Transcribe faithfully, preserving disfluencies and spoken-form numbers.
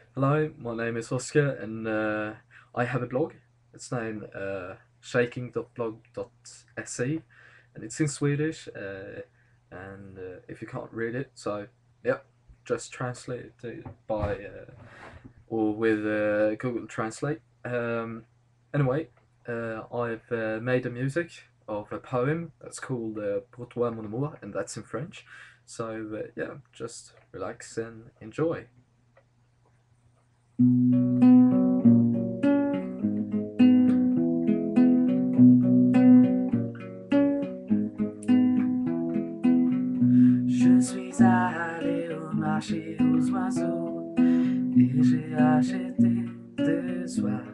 Hello, my name is Oskar, and uh, I have a blog. It's named uh, shaking dot blog dot se, and it's in Swedish. Uh, and uh, if you can't read it, so yep, just translate it by uh, or with uh, Google Translate. Um, anyway, uh, I've uh, made a music of a poem that's called uh, Pour toi mon amour, and that's in French. So uh, yeah, just relax and enjoy. Je suis allé au marché aux oiseaux et j'ai acheté deux oies.